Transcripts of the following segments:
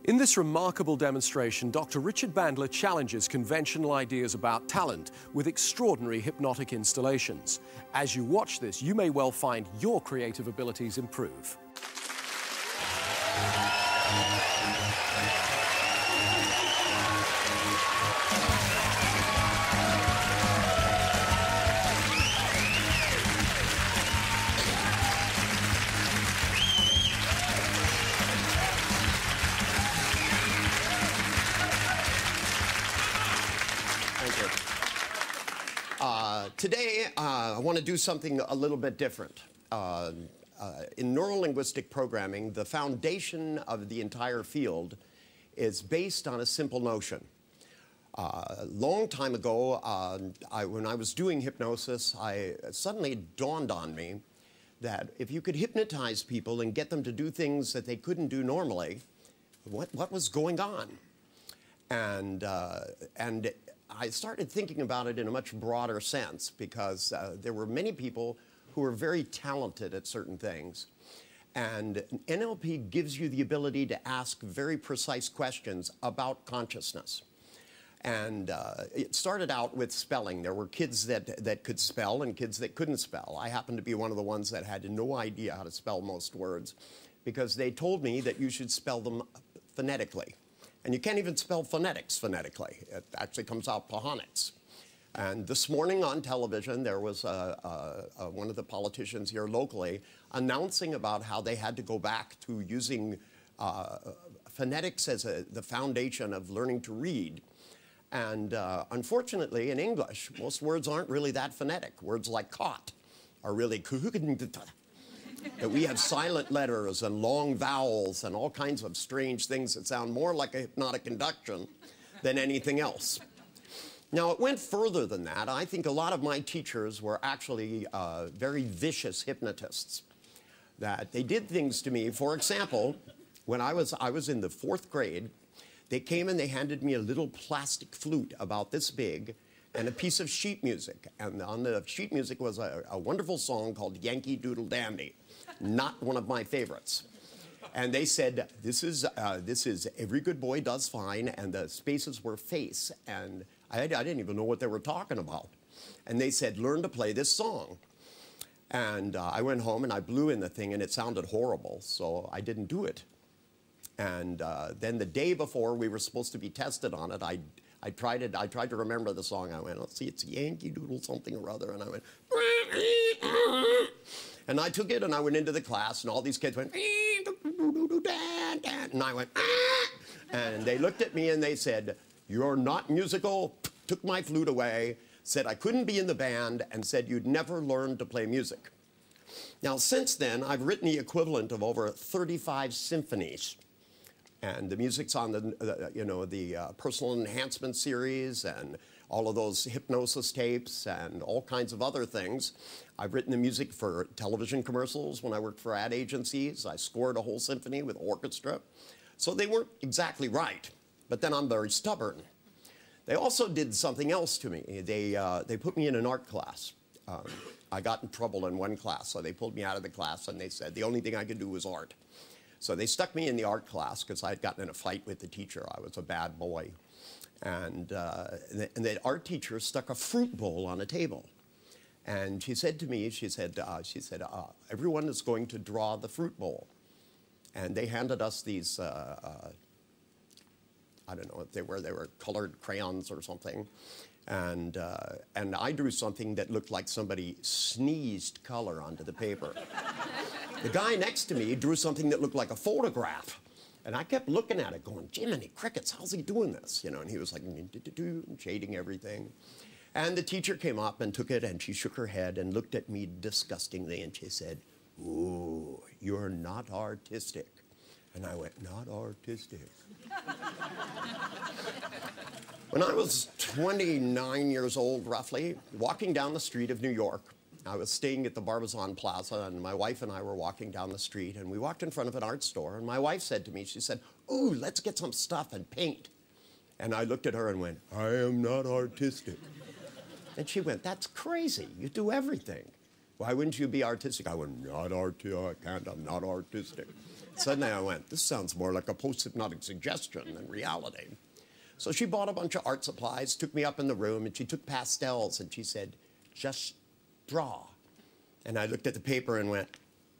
In this remarkable demonstration, Dr. Richard Bandler challenges conventional ideas about talent with extraordinary hypnotic installations. As you watch this, you may well find your creative abilities improve. Today, I want to do something a little bit different. In neuro-linguistic programming, the foundation of the entire field is based on a simple notion. A long time ago, when I was doing hypnosis, suddenly dawned on me that if you could hypnotize people and get them to do things that they couldn't do normally, what was going on? And I started thinking about it in a much broader sense because there were many people who were very talented at certain things. And NLP gives you the ability to ask very precise questions about consciousness. And it started out with spelling. There were kids that could spell and kids that couldn't spell. I happened to be one of the ones that had no idea how to spell most words because they told me that you should spell them phonetically. And you can't even spell phonetics phonetically. It actually comes out phonics. And this morning on television, there was one of the politicians here locally announcing about how they had to go back to using phonetics as the foundation of learning to read. And unfortunately, in English, most words aren't really that phonetic. Words like caught are really that we have silent letters and long vowels and all kinds of strange things that sound more like a hypnotic induction than anything else. Now, it went further than that. I think a lot of my teachers were actually very vicious hypnotists, that they did things to me. For example, when I was in the 4th grade, they came and they handed me a little plastic flute about this big and a piece of sheet music. And on the sheet music was a wonderful song called Yankee Doodle Dandy. Not one of my favorites. And they said, this is Every Good Boy Does Fine, and the spaces were face. And I didn't even know what they were talking about. And they said, learn to play this song. And I went home and I blew in the thing and it sounded horrible, so I didn't do it. And then the day before we were supposed to be tested on it, I tried to remember the song. I went, let's see, it's Yankee Doodle something or other. And I went, and I took it and I went into the class and all these kids went, and I went, and they looked at me and they said, you're not musical, took my flute away, said I couldn't be in the band, and said you'd never learn to play music. Now, since then, I've written the equivalent of over 35 symphonies. And the music's on the Personal Enhancement series and all of those hypnosis tapes and all kinds of other things. I've written the music for television commercials when I worked for ad agencies. I scored a whole symphony with orchestra. So they weren't exactly right, but then I'm very stubborn. They also did something else to me. They put me in an art class. I got in trouble in one class, so they pulled me out of the class and they said the only thing I could do was art. So they stuck me in the art class because I had gotten in a fight with the teacher. I was a bad boy. And the art teacher stuck a fruit bowl on a table. And she said to me, she said, everyone is going to draw the fruit bowl. And they handed us these, I don't know if they were colored crayons or something. And I drew something that looked like somebody sneezed color onto the paper. The guy next to me drew something that looked like a photograph. And I kept looking at it going, Jiminy Crickets, how's he doing this? You know, and he was like, shading everything. And the teacher came up and took it and she shook her head and looked at me disgustingly and she said, ooh, you're not artistic. And I went, not artistic. When I was 29 years old, roughly, walking down the street of New York, I was staying at the Barbizon Plaza, and my wife and I were walking down the street, and we walked in front of an art store, and my wife said to me, she said, ooh, let's get some stuff and paint. And I looked at her and went, I am not artistic. And she went, that's crazy. You do everything. Why wouldn't you be artistic? I went, not artistic. I can't. I'm not artistic. Suddenly I went, this sounds more like a post-hypnotic suggestion than reality. So she bought a bunch of art supplies, took me up in the room, and she took pastels, and she said, just draw. And I looked at the paper and went,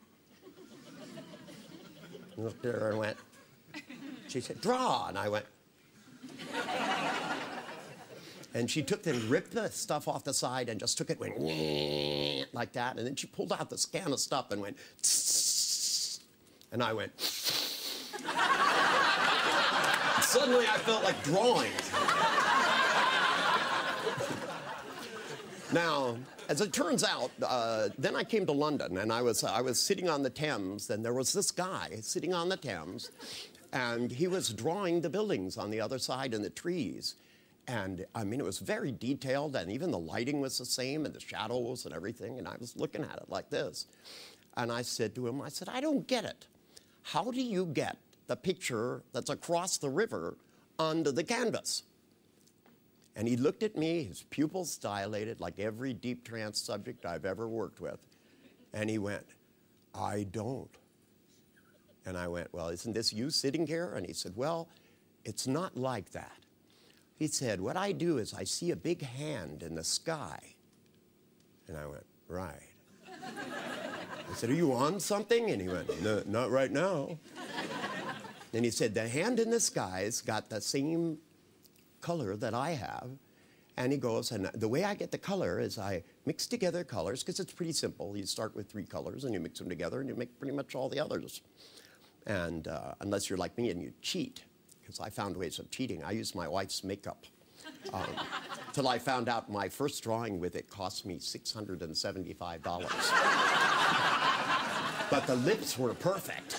looked at her and went, she said, draw, and I went, and she took and ripped the stuff off the side and just took it, went like that, and then she pulled out the scan of stuff and went, and I went, suddenly I felt like drawing. Now, as it turns out, then I came to London, and I was sitting on the Thames, and there was this guy sitting on the Thames, and he was drawing the buildings on the other side and the trees. And, I mean, it was very detailed, and even the lighting was the same, and the shadows and everything, and I was looking at it like this. And I said to him, I said, I don't get it. How do you get the picture that's across the river onto the canvas? And he looked at me, his pupils dilated like every deep trance subject I've ever worked with, and he went, I don't. And I went, well, isn't this you sitting here? And he said, well, it's not like that. He said, what I do is I see a big hand in the sky. And I went, right. I said, are you on something? And he went, no, not right now. And he said, the hand in the sky's got the same color that I have. And he goes, and the way I get the color is I mix together colors, because it's pretty simple. You start with 3 colors, and you mix them together, and you make pretty much all the others. And unless you're like me and you cheat. Because I found ways of cheating. I used my wife's makeup. Till I found out my first drawing with it cost me $675. But the lips were perfect.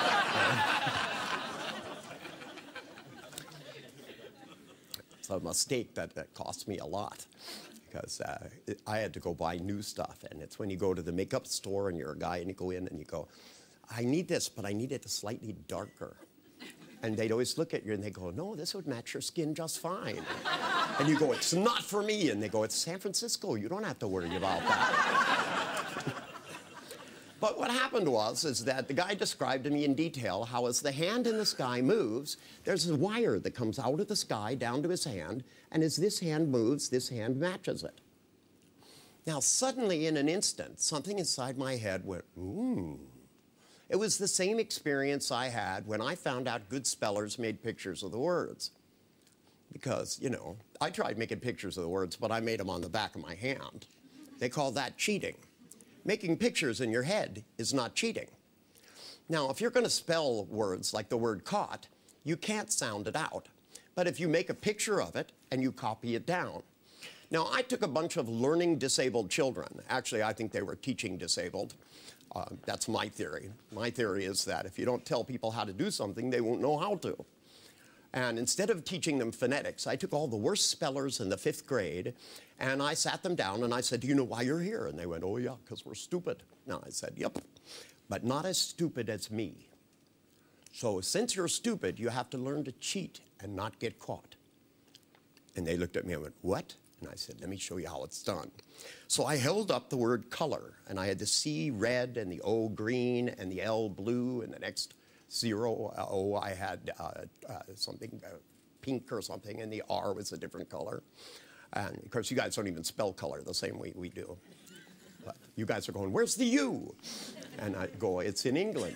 It's a mistake that cost me a lot. Because I had to go buy new stuff. And it's when you go to the makeup store and you're a guy and you go in and you go, I need this, but I need it slightly darker. And they'd always look at you and they go, no, this would match your skin just fine. And you go, it's not for me. And they go, it's San Francisco. You don't have to worry about that. But what happened is that the guy described to me in detail how as the hand in the sky moves, there's a wire that comes out of the sky down to his hand. And as this hand moves, this hand matches it. Now, suddenly, in an instant, something inside my head went, ooh. It was the same experience I had when I found out good spellers made pictures of the words. Because, you know, I tried making pictures of the words, but I made them on the back of my hand. They call that cheating. Making pictures in your head is not cheating. Now, if you're going to spell words like the word caught, you can't sound it out. But if you make a picture of it and you copy it down. Now, I took a bunch of learning disabled children. Actually, I think they were teaching disabled. That's my theory. My theory is that if you don't tell people how to do something, they won't know how to. And instead of teaching them phonetics, I took all the worst spellers in the 5th grade, and I sat them down and I said, do you know why you're here? And they went, oh yeah, because we're stupid. No, I said, yep, but not as stupid as me. So since you're stupid, you have to learn to cheat and not get caught. And they looked at me and went, what? And I said, let me show you how it's done. So I held up the word color, and I had the C red and the O green and the L blue, and the next 0 O I had something pink or something, and the R was a different color. And of course, you guys don't even spell color the same way we do. But you guys are going, where's the U? And I go, it's in England.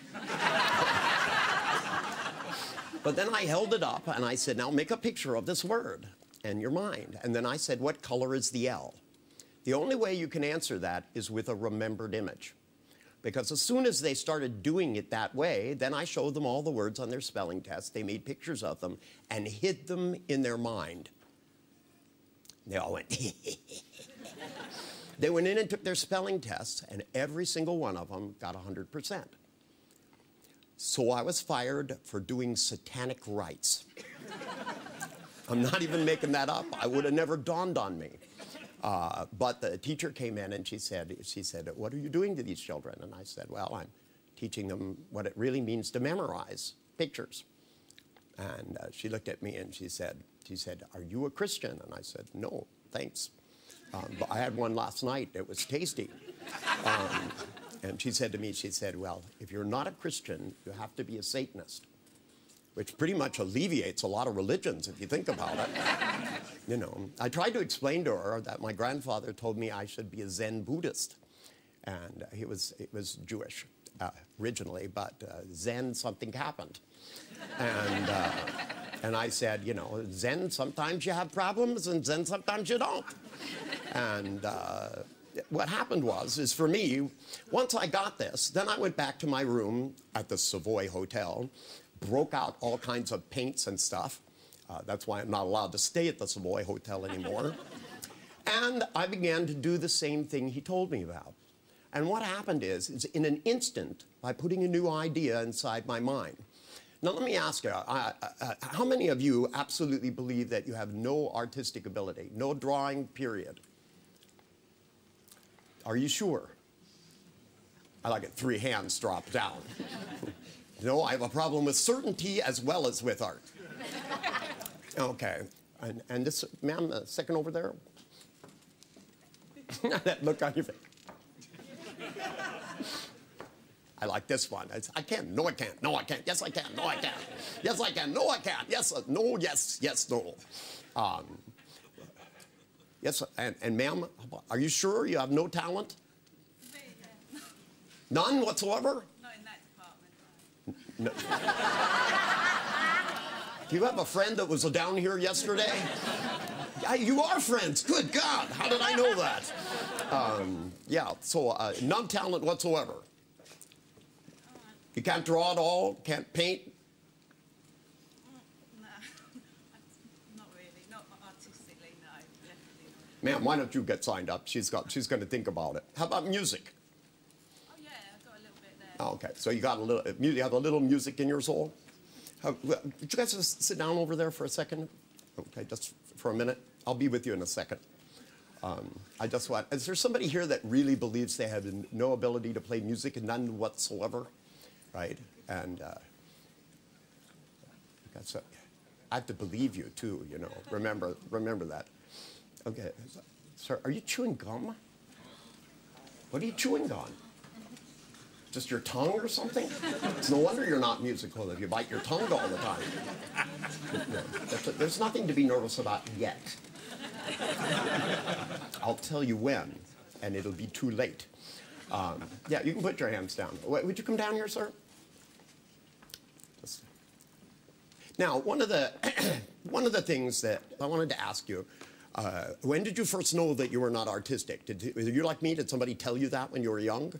But then I held it up, and I said, now make a picture of this word in your mind. And then I said, what color is the L? The only way you can answer that is with a remembered image. Because as soon as they started doing it that way, then I showed them all the words on their spelling test. They made pictures of them and hid them in their mind. They all went, They went in and took their spelling tests, and every single one of them got 100%. So I was fired for doing satanic rites. I'm not even making that up. I would have never dawned on me. But the teacher came in and she said, what are you doing to these children? And I said, well, I'm teaching them what it really means to memorize pictures. And she looked at me and she said, are you a Christian? And I said, no, thanks. But I had one last night. It was tasty. And she said to me, she said, well, if you're not a Christian, you have to be a Satanist, which pretty much alleviates a lot of religions if you think about it. You know, I tried to explain to her that my grandfather told me I should be a Zen Buddhist. And he was Jewish originally, but Zen, something happened. And I said, you know, Zen, sometimes you have problems, and Zen, sometimes you don't. And what happened is for me, once I got this, then I went back to my room at the Savoy Hotel, broke out all kinds of paints and stuff. That's why I'm not allowed to stay at the Savoy Hotel anymore. And I began to do the same thing he told me about. And what happened is in an instant, by putting a new idea inside my mind. Now, let me ask you, how many of you absolutely believe that you have no artistic ability, no drawing, period? Are you sure? I like it, 3 hands drop down. No, I have a problem with certainty as well as with art. Okay, and this, ma'am, second over there. That look on your face. I like this one. I can, no I can't, no I can't, yes I can, no I can't, yes I can, no I can't, yes, no, yes, yes, no. Yes, and ma'am, are you sure you have no talent? None whatsoever? Not in that department. No. Do you have a friend that was down here yesterday? You are friends, good God, how did I know that? Yeah, so none talent whatsoever. You can't draw at all? Can't paint? No, not really. Not artistically, no. Definitely not. Ma'am, why don't you get signed up? She's going to think about it. How about music? Oh yeah, I've got a little bit there. Okay, so you got a little. You have a little music in your soul. Would you guys just sit down over there for a second? Okay, just for a minute. I'll be with you in a second. I just want. Is there somebody here that really believes they have no ability to play music, and none whatsoever? Right, and I have to believe you too. You know, remember that. Okay, sir, are you chewing gum? What are you chewing on? Just your tongue or something? It's no wonder you're not musical if you bite your tongue all the time. No, there's nothing to be nervous about yet. I'll tell you when, and it'll be too late. Yeah, you can put your hands down. Would you come down here, sir? Now, one of the things that I wanted to ask you, when did you first know that you were not artistic? Were you like me? Did somebody tell you that when you were young?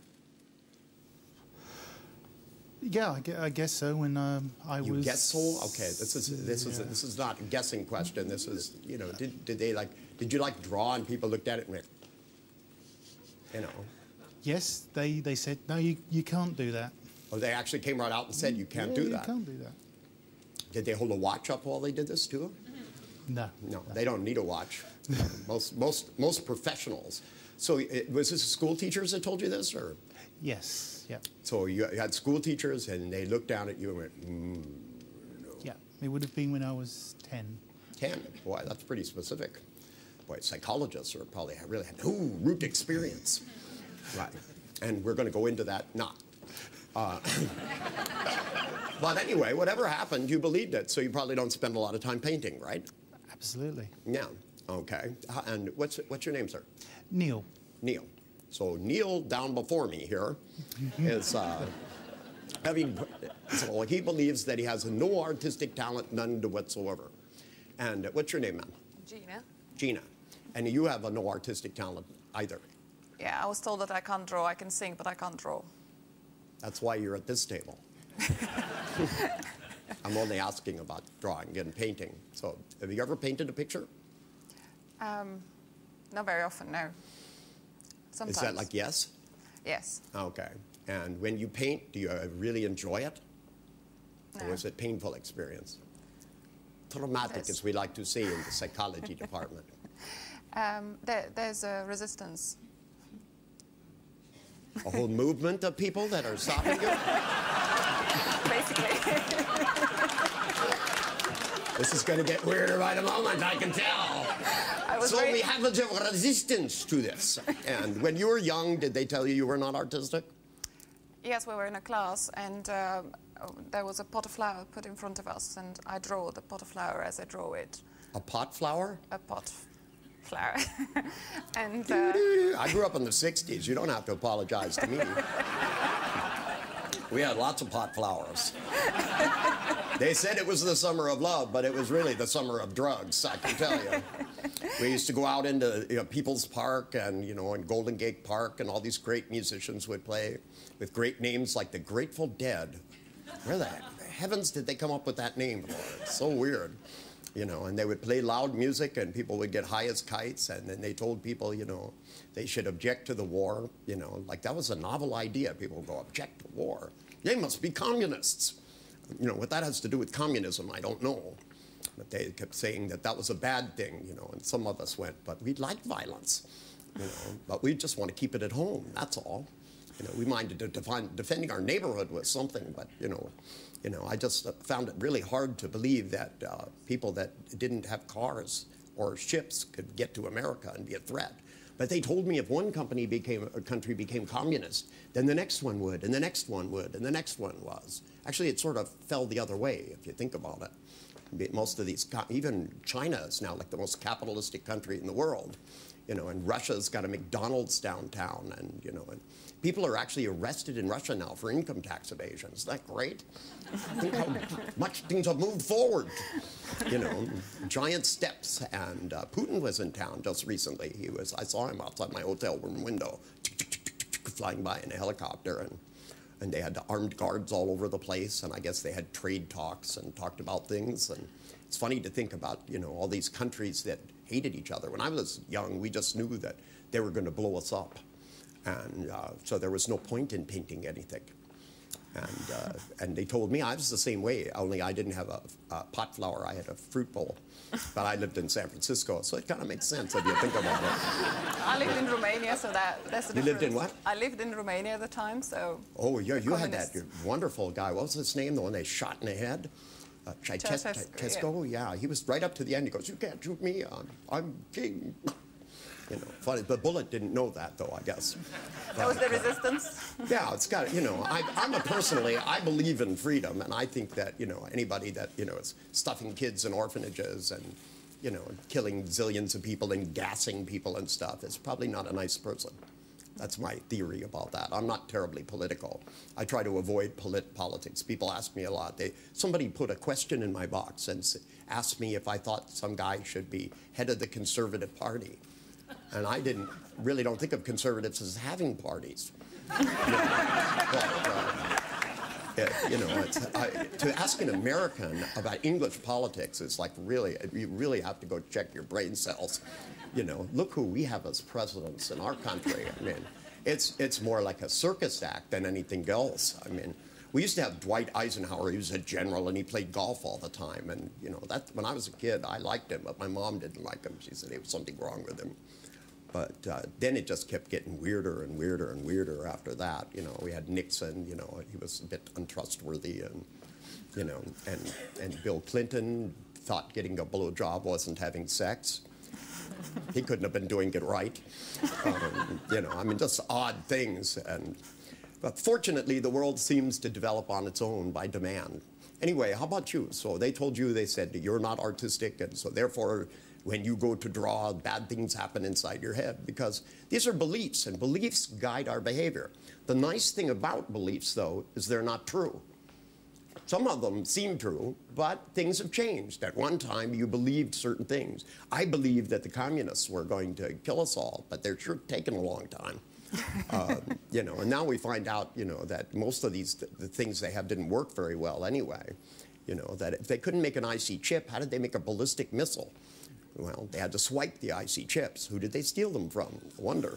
Yeah, I guess so. When I was. You guess so? Okay, this is not a guessing question. This is, you know, did you like draw and people looked at it and went, you know? Yes, they said, no, you can't do that. Oh, they actually came right out and said, you can't do that. You can't do that. Did they hold a watch up while they did this too? No. No, they don't need a watch. Most professionals. So was this school teachers that told you this, or? Yes, yeah. So you had school teachers and they looked down at you and went, no. Yeah, it would have been when I was 10. 10? Boy, that's pretty specific. Boy, psychologists are probably really had no root experience. Right, and we're going to go into that not. But anyway, whatever happened, you believed it, so you probably don't spend a lot of time painting, right? Absolutely. Yeah, okay. And what's your name, sir? Neil. Neil. So Neil down before me here is so he believes that he has no artistic talent, none whatsoever. And what's your name, ma'am? Gina. Gina. And you have no artistic talent either. Yeah, I was told that I can't draw. I can sing, but I can't draw. That's why you're at this table. I'm only asking about drawing and painting. So, have you ever painted a picture? Not very often, no. Sometimes. Is that like yes? Yes. Okay. And when you paint, do you really enjoy it? No. Or is it a painful experience? Traumatic, as we like to say in the psychology department. There's a resistance. A whole movement of people that are stopping you? Basically. This is going to get weirder by the moment, I can tell. So we have a resistance to this. And when you were young, did they tell you you were not artistic? Yes, we were in a class, and there was a pot of flour put in front of us, and I draw the pot of flour as I draw it. A pot flower? A pot of flour. And I grew up in the 60s. You don't have to apologize to me. We had lots of pot flowers. They said it was the summer of love, but it was really the summer of drugs, I can tell you. We used to go out into People's Park and, in Golden Gate Park, and all these great musicians would play with great names like the Grateful Dead. Where the heavens did they come up with that name for? It's so weird. And they would play loud music, and people would get high as kites, and then they told people, they should object to the war, like that was a novel idea. People would go, object to war. They must be communists. What that has to do with communism, I don't know. But they kept saying that that was a bad thing, and some of us went, but we like violence, but we just want to keep it at home, that's all. We minded defending our neighborhood was something, but, I just found it really hard to believe that people that didn't have cars or ships could get to America and be a threat. But they told me if one country became communist, then the next one would, and the next one would, and the next one was. Actually, it sort of fell the other way, if you think about it. Most of these, even China is now like the most capitalistic country in the world, and Russia's got a McDonald's downtown, and, and people are actually arrested in Russia now for income tax evasion. Isn't that great? Think how much things have moved forward. Giant steps. And Putin was in town just recently. I saw him outside my hotel room window, flying by in a helicopter, and they had armed guards all over the place, and I guess they had trade talks and talked about things. And it's funny to think about, all these countries that hated each other. When I was young, we just knew that they were going to blow us up. And so there was no point in painting anything. And they told me I was the same way, only I didn't have a pot flower, I had a fruit bowl. But I lived in San Francisco, so it kind of makes sense if you think about it. I lived in Romania, so that's the difference. You lived in what? I lived in Romania at the time, so... Oh, yeah, you had that wonderful guy. What was his name, the one they shot in the head? Ceausescu, yeah. He was right up to the end. He goes, you can't shoot me, I'm king. Funny, the bullet didn't know that, though, I guess. That was the resistance? Yeah, it's got, I believe in freedom, and I think that, anybody that, is stuffing kids in orphanages and, killing zillions of people and gassing people and stuff is probably not a nice person. That's my theory about that. I'm not terribly political. I try to avoid politics. People ask me a lot. Somebody put a question in my box and asked me if I thought some guy should be head of the Conservative Party. And I really don't think of conservatives as having parties. To ask an American about English politics is like you really have to go check your brain cells. Look who we have as presidents in our country. I mean, it's more like a circus act than anything else. I mean, we used to have Dwight Eisenhower. He was a general, and he played golf all the time. And, when I was a kid, I liked him, but my mom didn't like him. She said there was something wrong with him. But then it just kept getting weirder and weirder and weirder after that. We had Nixon, he was a bit untrustworthy, and, and Bill Clinton thought getting a blowjob wasn't having sex. He couldn't have been doing it right. Just odd things. But fortunately, the world seems to develop on its own by demand. Anyway, how about you? So they told you, they said, you're not artistic, and so therefore, when you go to draw, bad things happen inside your head, because these are beliefs, and beliefs guide our behavior. The nice thing about beliefs, though, is they're not true. Some of them seem true, but things have changed. At one time, you believed certain things. I believed that the communists were going to kill us all, but they're sure taking a long time. And now we find out, that most of the things they have didn't work very well anyway. That if they couldn't make an IC chip, how did they make a ballistic missile? Well, they had to swipe the IC chips. Who did they steal them from? I wonder.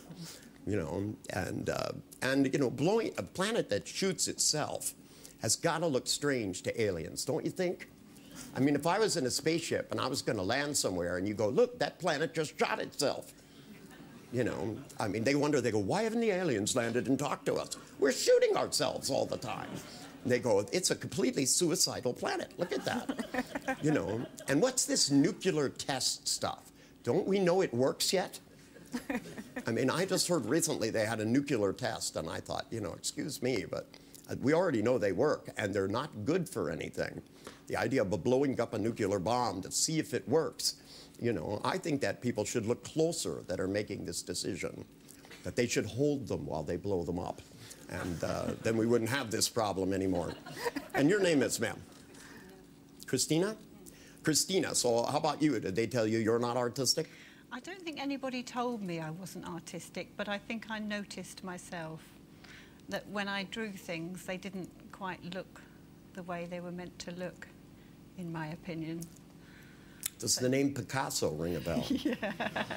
Blowing a planet that shoots itself has got to look strange to aliens, don't you think? I mean, if I was in a spaceship and I was going to land somewhere and you go, look, that planet just shot itself. They wonder, they go, why haven't the aliens landed and talked to us? We're shooting ourselves all the time. And they go, it's a completely suicidal planet. Look at that. And what's this nuclear test stuff? Don't we know it works yet? I mean, I just heard recently they had a nuclear test, and I thought, you know, excuse me, but we already know they work, and they're not good for anything. The idea of blowing up a nuclear bomb to see if it works, you know, I think that people should look closer that are making this decision, that they should hold them while they blow them up, and then we wouldn't have this problem anymore. And your name is, ma'am? Christina? Christina, so how about you? Did they tell you you're not artistic? I don't think anybody told me I wasn't artistic, but I think I noticed myself that when I drew things, they didn't quite look the way they were meant to look, in my opinion. Does the name Picasso ring a bell? Yeah.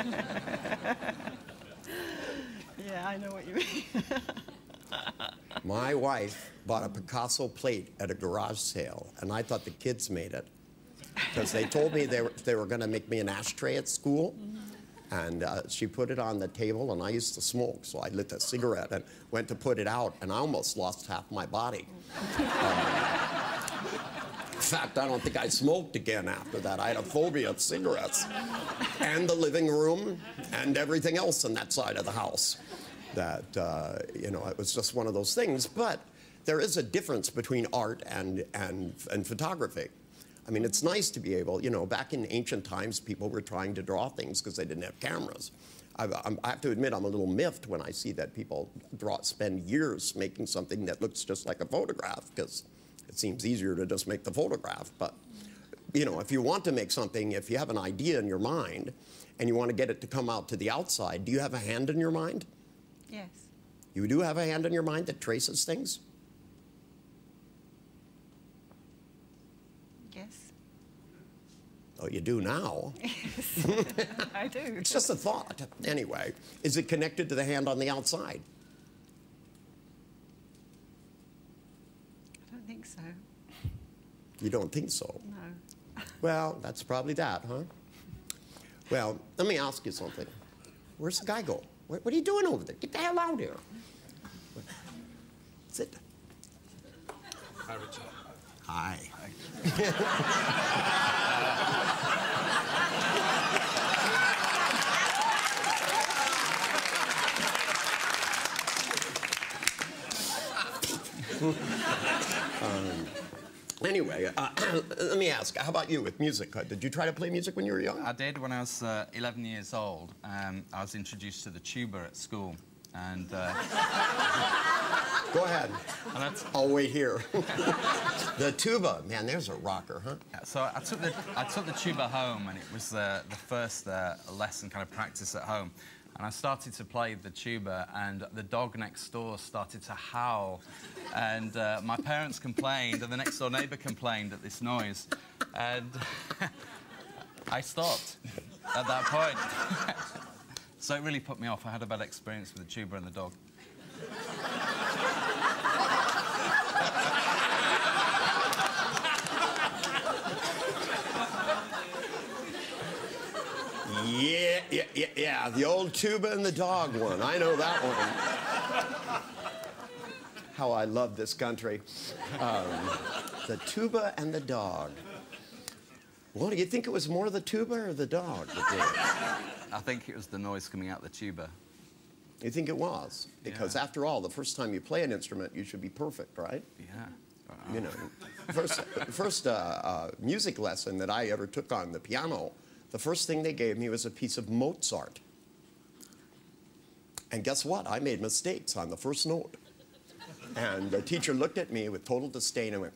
Yeah, I know what you mean. My wife bought a Picasso plate at a garage sale, and I thought the kids made it. Because they told me they were going to make me an ashtray at school. And she put it on the table, and I used to smoke, so I lit a cigarette and went to put it out, and I almost lost half my body. In fact, I don't think I smoked again after that. I had a phobia of cigarettes. And the living room and everything else in that side of the house. That, you know, it was just one of those things. But there is a difference between art and photography. I mean, it's nice to be able, you know, back in ancient times, people were trying to draw things because they didn't have cameras. I have to admit, I'm a little miffed when I see that people spend years making something that looks just like a photograph, because it seems easier to just make the photograph. But, you know, if you want to make something, if you have an idea in your mind and you want to get it to come out to the outside, do you have a hand in your mind? Yes. You do have a hand in your mind that traces things? Yes. Oh, you do now. Yes, I do. It's just a thought. Anyway, is it connected to the hand on the outside? I don't think so. You don't think so? No. Well, that's probably that, huh? Well, let me ask you something. Where's the guy go? What are you doing over there? Get the hell out here. Sit. Hi, Richard. Hi. Anyway, let me ask, how about you with music? Did you try to play music when you were young? I did when I was 11 years old. I was introduced to the tuba at school, and Go ahead. and that's, I'll wait here. The tuba, man, there's a rocker, huh? so I took the tuba home, and it was the first lesson, kind of practice at home. And I started to play the tuba, and the dog next door started to howl. And my parents complained, and the next door neighbour complained at this noise. And I stopped at that point. So it really put me off. I had a bad experience with the tuba and the dog. Yeah, the old tuba and the dog one. I know that one. How I love this country. The tuba and the dog. Well, do you think it was more the tuba or the dog that did it? I think it was the noise coming out the tuba. You think it was? Because Yeah. after all, the first time you play an instrument, you should be perfect, right? Yeah. You know, first music lesson that I ever took on the piano, the first thing they gave me was a piece of Mozart. And guess what? I made mistakes on the first note. And the teacher looked at me with total disdain and went,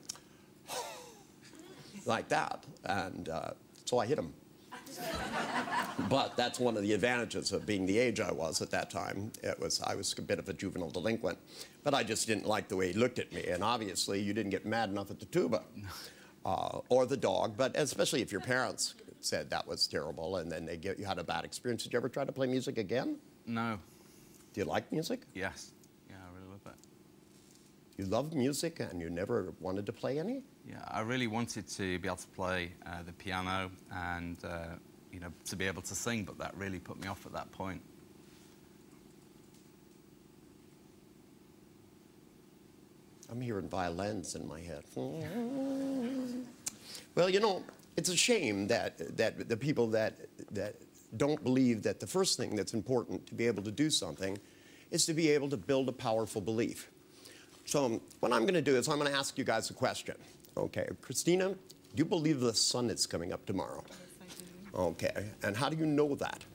like that. And so I hit him. But that's one of the advantages of being the age I was at that time. I was a bit of a juvenile delinquent. But I just didn't like the way he looked at me. And obviously, you didn't get mad enough at the tuba or the dog. But especially if your parents said that was terrible and then you had a bad experience. Did you ever try to play music again? No. Do you like music? Yes. Yeah, I really love it. You love music and you never wanted to play any? Yeah, I really wanted to be able to play the piano and, you know, to be able to sing, but that really put me off at that point. I'm hearing violins in my head. Well, you know, it's a shame that the people that don't believe that the first thing that's important to be able to do something is to be able to build a powerful belief. So what I'm going to do is I'm going to ask you guys a question. Okay, Christina, do you believe the sun is coming up tomorrow? Yes, I do. Okay, and how do you know that?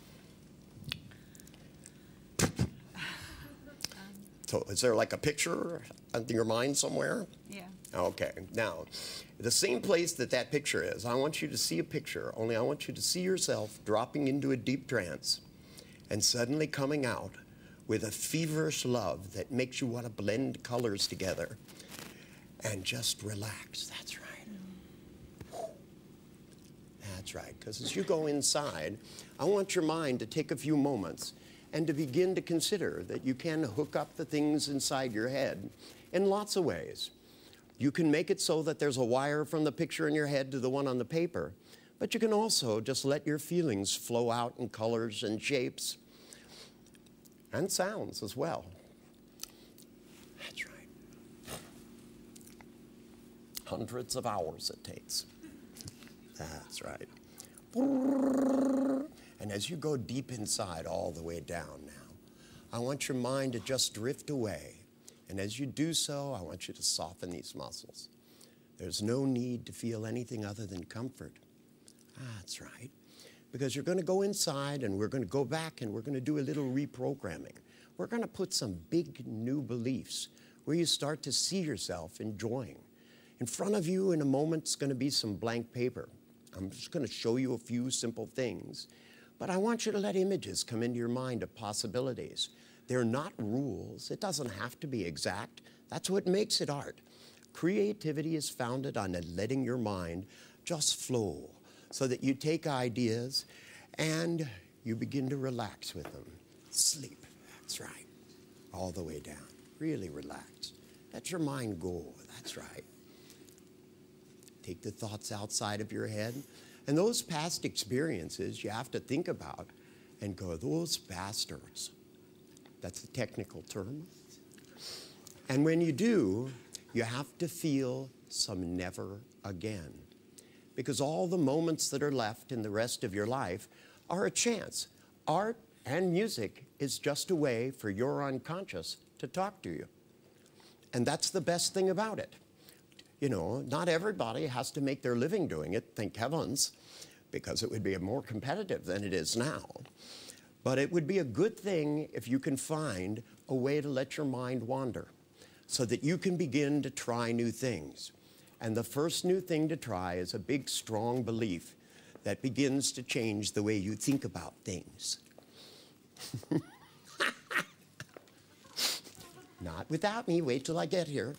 So is there like a picture in your mind somewhere? Yeah. Okay, now, the same place that that picture is, I want you to see a picture, only I want you to see yourself dropping into a deep trance and suddenly coming out with a feverish love that makes you want to blend colors together and just relax. That's right. That's right, because as you go inside, I want your mind to take a few moments and to begin to consider that you can hook up the things inside your head in lots of ways. You can make it so that there's a wire from the picture in your head to the one on the paper, but you can also just let your feelings flow out in colors and shapes and sounds as well. That's right. Hundreds of hours it takes. That's right. And as you go deep inside, all the way down now, I want your mind to just drift away. And as you do so, I want you to soften these muscles. There's no need to feel anything other than comfort. That's right. Because you're going to go inside and we're going to go back and we're going to do a little reprogramming. We're going to put some big new beliefs where you start to see yourself enjoying. In front of you in a moment is going to be some blank paper. I'm just going to show you a few simple things. But I want you to let images come into your mind of possibilities. They're not rules. It doesn't have to be exact. That's what makes it art. Creativity is founded on letting your mind just flow so that you take ideas and you begin to relax with them. Sleep. That's right. All the way down. Really relax. Let your mind go. That's right. Take the thoughts outside of your head. And those past experiences you have to think about and go, those bastards. That's a technical term. And when you do, you have to feel some never again. Because all the moments that are left in the rest of your life are a chance. Art and music is just a way for your unconscious to talk to you. And that's the best thing about it. You know, not everybody has to make their living doing it, thank heavens, because it would be more competitive than it is now. But it would be a good thing if you can find a way to let your mind wander so that you can begin to try new things. And the first new thing to try is a big, strong belief that begins to change the way you think about things. Not without me. Wait till I get here.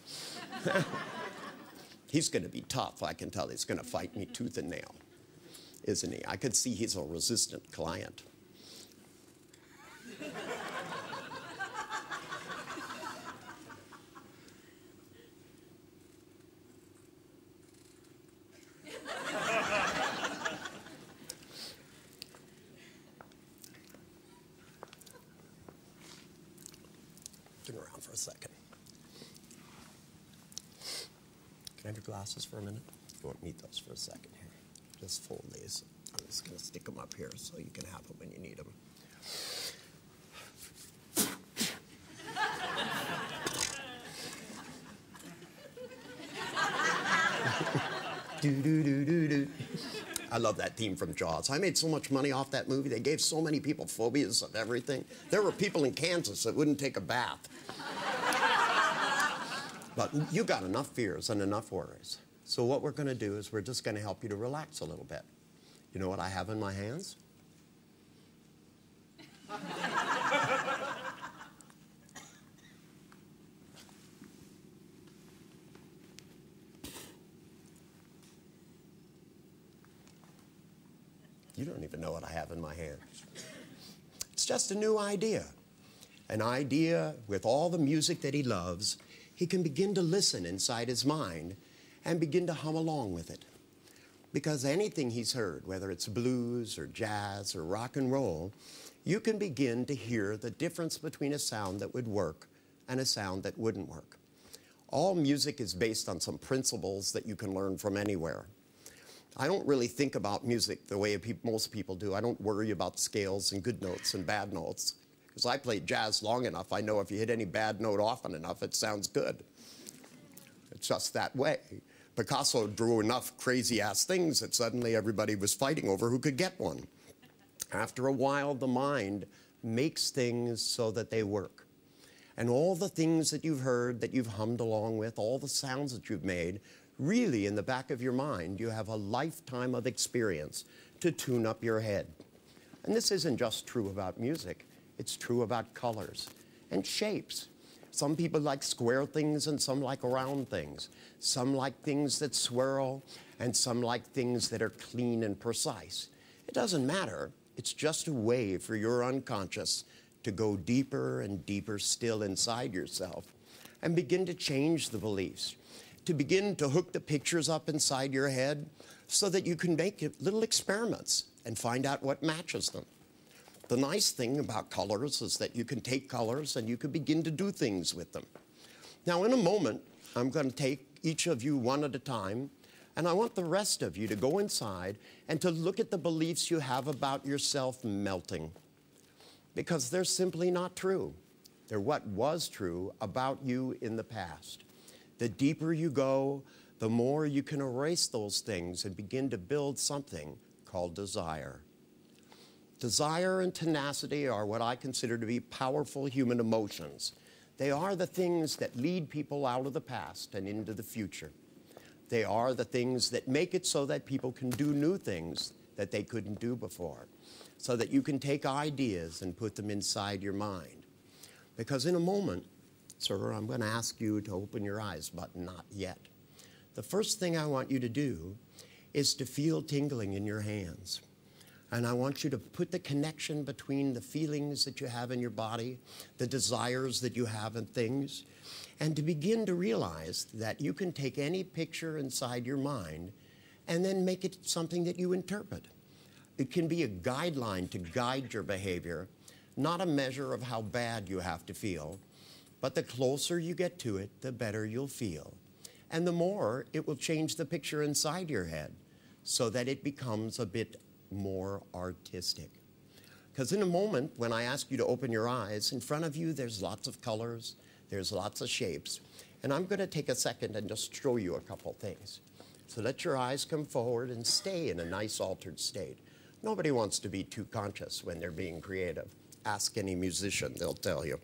He's going to be tough. I can tell he's going to fight me tooth and nail, isn't he? I could see he's a resistant client. Turn around for a second. Can I have your glasses for a minute? You won't need those for a second here. Just fold these. I'm just going to stick them up here so you can have them when you need them. Do-do-do-do-do. I love that theme from Jaws. I made so much money off that movie. They gave so many people phobias of everything. There were people in Kansas that wouldn't take a bath. But you got enough fears and enough worries. So what we're going to do is we're just going to help you to relax a little bit. You know what I have in my hands? You don't even know what I have in my hands. It's just a new idea. An idea with all the music that he loves. He can begin to listen inside his mind and begin to hum along with it. Because anything he's heard, whether it's blues or jazz or rock and roll, you can begin to hear the difference between a sound that would work and a sound that wouldn't work. All music is based on some principles that you can learn from anywhere. I don't really think about music the way most people do. I don't worry about scales and good notes and bad notes. Because I played jazz long enough, I know if you hit any bad note often enough, it sounds good. It's just that way. Picasso drew enough crazy-ass things that suddenly everybody was fighting over who could get one. After a while, the mind makes things so that they work. And all the things that you've heard, that you've hummed along with, all the sounds that you've made, really in the back of your mind, you have a lifetime of experience to tune up your head. And this isn't just true about music. It's true about colors and shapes. Some people like square things and some like round things. Some like things that swirl and some like things that are clean and precise. It doesn't matter. It's just a way for your unconscious to go deeper and deeper still inside yourself and begin to change the beliefs, to begin to hook the pictures up inside your head so that you can make little experiments and find out what matches them. The nice thing about colors is that you can take colors and you can begin to do things with them. Now, in a moment, I'm going to take each of you one at a time, and I want the rest of you to go inside and to look at the beliefs you have about yourself melting. Because they're simply not true. They're what was true about you in the past. The deeper you go, the more you can erase those things and begin to build something called desire. Desire and tenacity are what I consider to be powerful human emotions. They are the things that lead people out of the past and into the future. They are the things that make it so that people can do new things that they couldn't do before, so that you can take ideas and put them inside your mind. Because in a moment, sir, I'm going to ask you to open your eyes, but not yet. The first thing I want you to do is to feel tingling in your hands. And I want you to put the connection between the feelings that you have in your body, the desires that you have in things, and to begin to realize that you can take any picture inside your mind and then make it something that you interpret. It can be a guideline to guide your behavior, not a measure of how bad you have to feel, but the closer you get to it, the better you'll feel. And the more it will change the picture inside your head so that it becomes a bit more artistic. Because in a moment, when I ask you to open your eyes, in front of you there's lots of colors, there's lots of shapes, and I'm going to take a second and just show you a couple things. So let your eyes come forward and stay in a nice altered state. Nobody wants to be too conscious when they're being creative. Ask any musician, they'll tell you.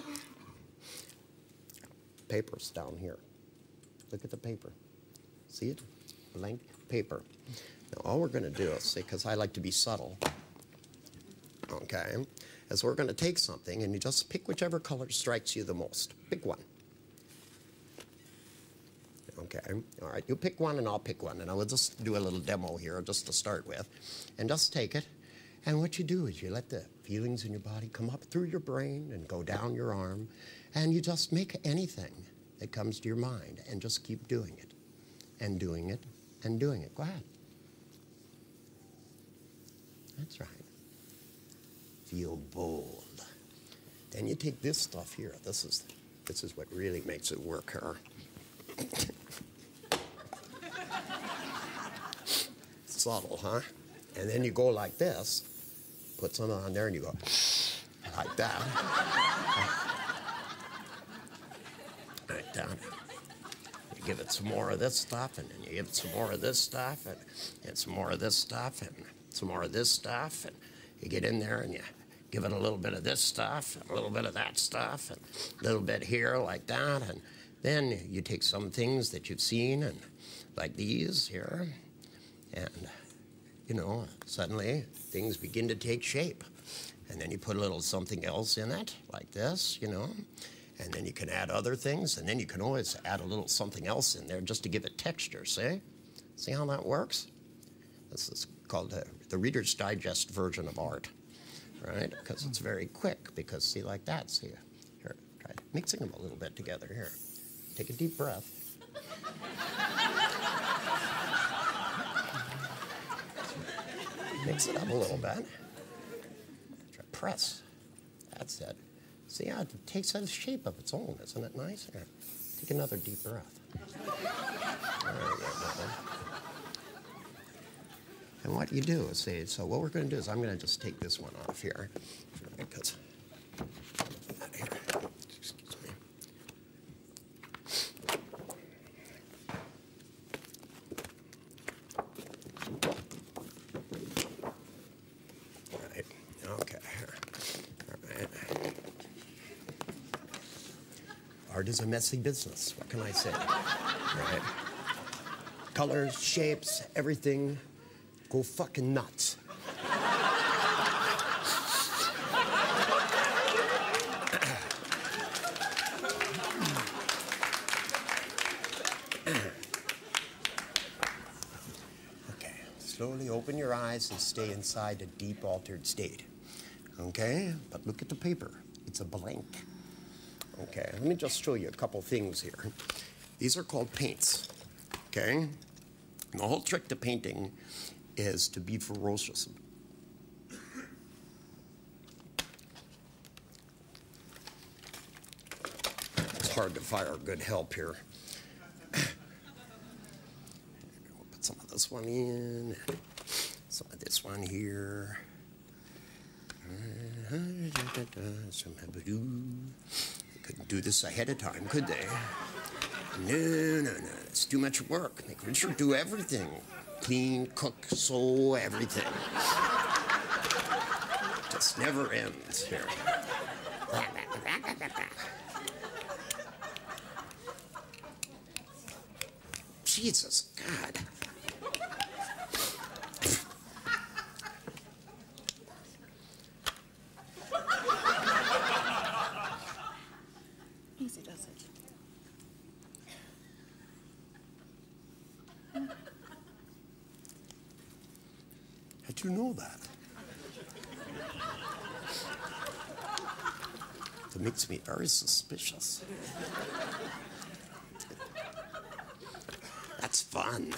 Paper's down here. Look at the paper. See it? Blank paper. Now, all we're going to do is, because I like to be subtle, okay, is we're going to take something and you just pick whichever color strikes you the most. Pick one. Okay, all right, you pick one and I'll pick one, and I will just do a little demo here just to start with. And just take it, and what you do is you let the feelings in your body come up through your brain and go down your arm, and you just make anything that comes to your mind and just keep doing it, and doing it, and doing it. Go ahead. That's right. Feel bold. Then you take this stuff here. This is what really makes it work here. Subtle, huh? And then you go like this, put some on there, and you go like that. Like that. You give it some more of this stuff, and then you give it some more of this stuff, and some more of this stuff, and some more of this stuff, and you get in there and you give it a little bit of this stuff, and a little bit of that stuff, and a little bit here like that, and then you take some things that you've seen, and like these here, and, you know, suddenly things begin to take shape. And then you put a little something else in it, like this, you know, and then you can add other things, and then you can always add a little something else in there just to give it texture, see? See how that works? This is called the Reader's Digest version of art, right? Because it's very quick, because see, like that, see? Here, try mixing them a little bit together here. Take a deep breath. Mix it up a little bit. Try press. That's it. See how it takes a shape of its own, isn't it nice? Here, take another deep breath. And what you do is say, so what we're going to do is I'm going to just take this one off here. Because, excuse me. All right, okay. All right. Art is a messy business. What can I say? Right. Colors, shapes, everything. Go fucking nuts. Okay, slowly open your eyes and stay inside a deep altered state. Okay, but look at the paper. It's a blank. Okay, let me just show you a couple things here. These are called paints, okay? And the whole trick to painting is to be ferocious. It's hard to fire good help here. We'll put some of this one in, some of this one here. Couldn't do this ahead of time, could they? No. It's too much work. Make Richard do everything. Clean, cook, sew, everything. Just never ends here. Jesus, God. Easy does it. How'd you know that? That makes me very suspicious. That's fun.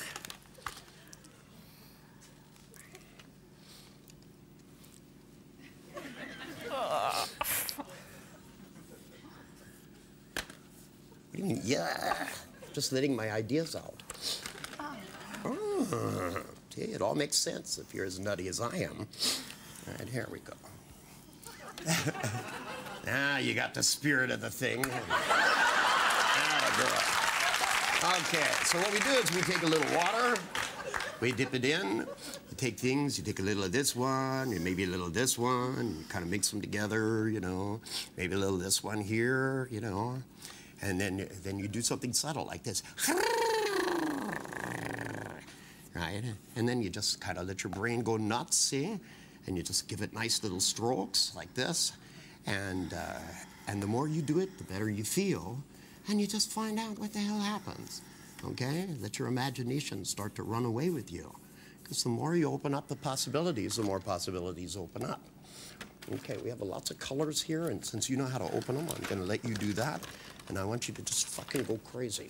What do you mean, yeah? Just letting my ideas out. Oh. See, it all makes sense if you're as nutty as I am. All right, here we go. Now you got the spirit of the thing. Okay, so what we do is we take a little water, we dip it in, you take things, you take a little of this one, and maybe a little of this one, you kind of mix them together, you know, maybe a little of this one here, you know, and then you do something subtle like this. Right? And then you just kind of let your brain go nuts, see? And you just give it nice little strokes like this. And the more you do it, the better you feel. And you just find out what the hell happens, okay? Let your imagination start to run away with you. Because the more you open up the possibilities, the more possibilities open up. Okay, we have lots of colors here, and since you know how to open them, I'm going to let you do that. And I want you to just fucking go crazy.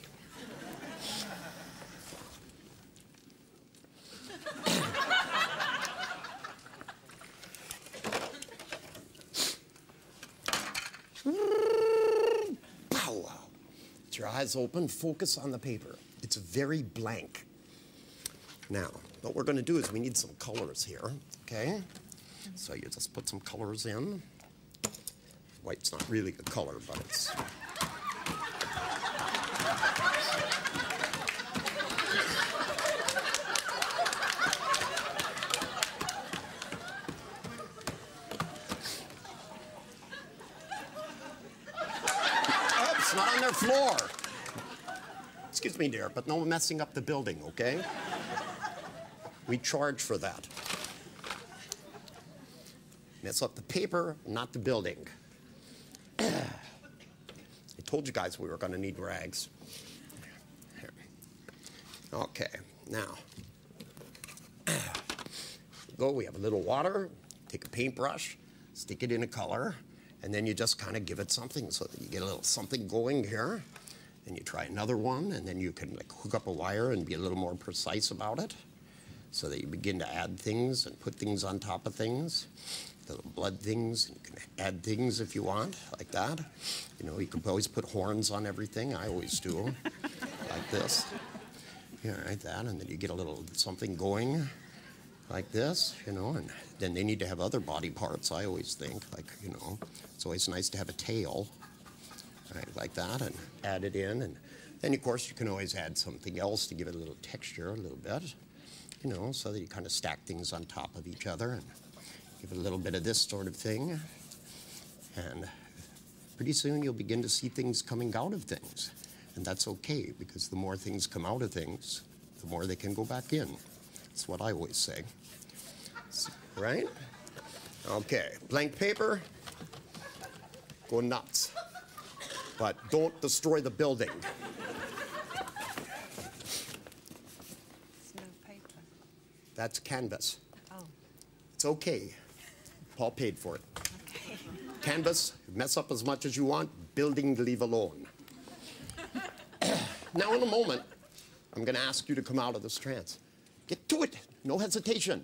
With your eyes open, focus on the paper. It's very blank. Now, what we're going to do is we need some colors here, okay? So you just put some colors in. White's not really a color, but it's... Not on their floor. Excuse me, dear, but no messing up the building, okay? We charge for that. Mess up the paper, not the building. I told you guys we were going to need rags. Here. Okay, now. We have a little water, take a paintbrush, stick it in a color, and then you just kind of give it something so that you get a little something going here. Then you try another one, and then you can like hook up a wire and be a little more precise about it so that you begin to add things and put things on top of things, little blood things. And you can add things if you want, like that. You know, you can always put horns on everything. I always do, like this. Yeah, like that, and then you get a little something going. like this, you know, and then they need to have other body parts, I always think, like, you know, it's always nice to have a tail, right, like that, and add it in, and then, of course, you can always add something else to give it a little texture, a little bit, you know, so that you kind of stack things on top of each other, and give it a little bit of this sort of thing, and pretty soon you'll begin to see things coming out of things, and that's okay, because the more things come out of things, the more they can go back in. That's what I always say. Right? Okay, blank paper, go nuts. But don't destroy the building. There's no paper. That's canvas. Oh, It's okay. Paul paid for it. okay. Canvas, mess up as much as you want, building, leave alone. Now, in a moment, I'm going to ask you to come out of this trance. Get to it, no hesitation.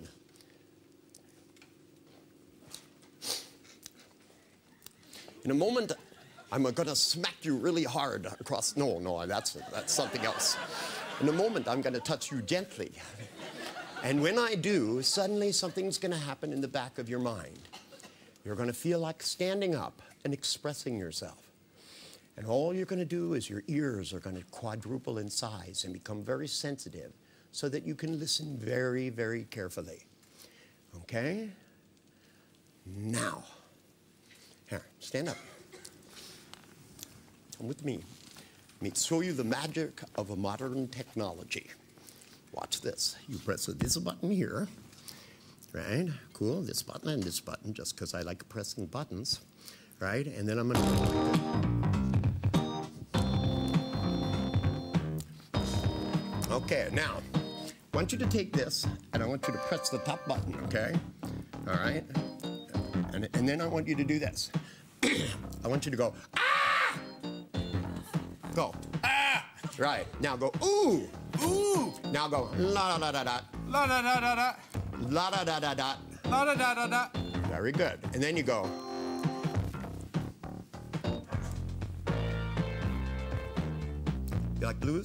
In a moment, I'm going to smack you really hard across. No, that's something else. In a moment, I'm going to touch you gently. And when I do, suddenly something's going to happen in the back of your mind. You're going to feel like standing up and expressing yourself. And all you're going to do is your ears are going to quadruple in size and become very sensitive so that you can listen very, very carefully. Okay? Now. Here, stand up. Come with me. Let me show you the magic of a modern technology. Watch this. You press this button here, right? Cool, this button and this button, just because I like pressing buttons, right? And then I'm going to... Okay, now, I want you to take this, and I want you to press the top button, okay? All right? And then I want you to do this. I want you to go, ah! Go, ah! Right, now go, ooh! Ooh! Now go, la da da da da. La da da da da. La da da da da. La da da da da. Very good. And then you go. You like blues?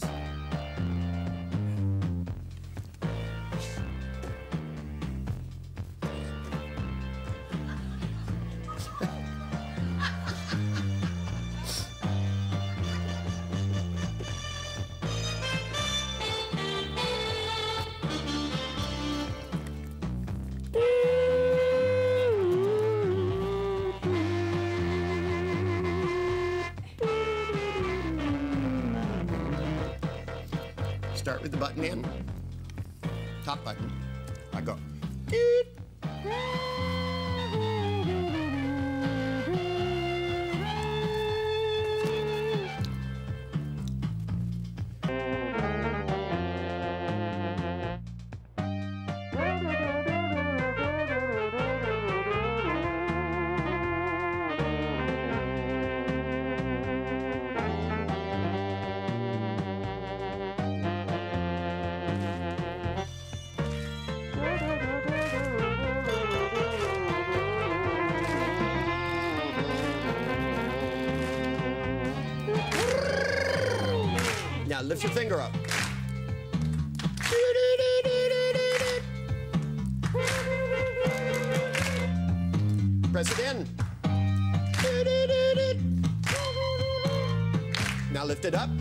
Start with the button in. Top button. I go. Now lift your finger up. Press it in. Now lift it up.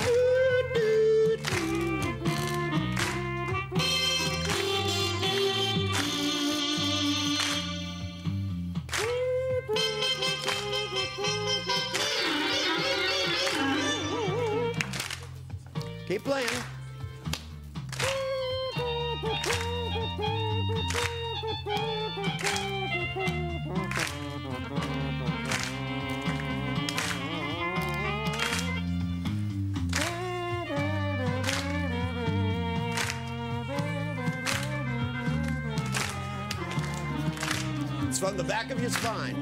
Keep playing. It's from the back of your spine.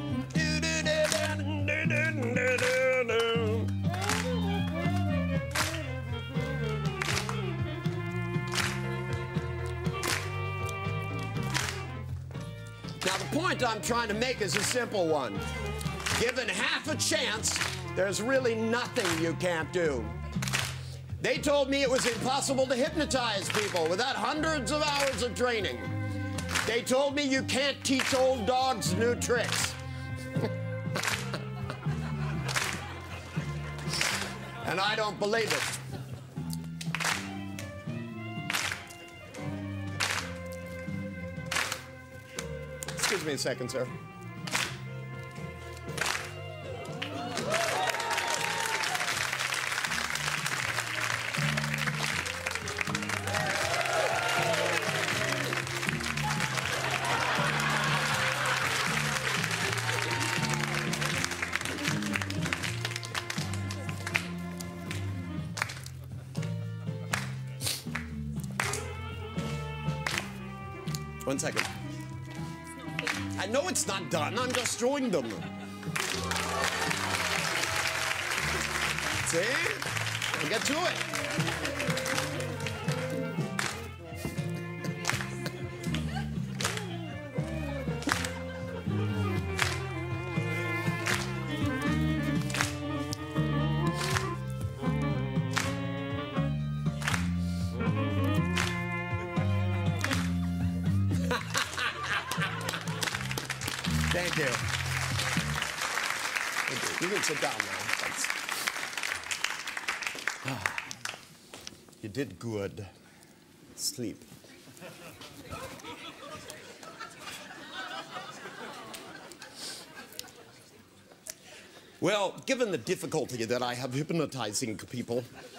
Now, the point I'm trying to make is a simple one. Given half a chance, there's really nothing you can't do. They told me it was impossible to hypnotize people without hundreds of hours of training. They told me you can't teach old dogs new tricks. And I don't believe it. Excuse me a second, sir. One second. I know it's not done. I'm just showing them. See? I'll get to it. Thank you. You can sit down now. Thanks. You did good. Sleep. Well, given the difficulty that I have hypnotizing people,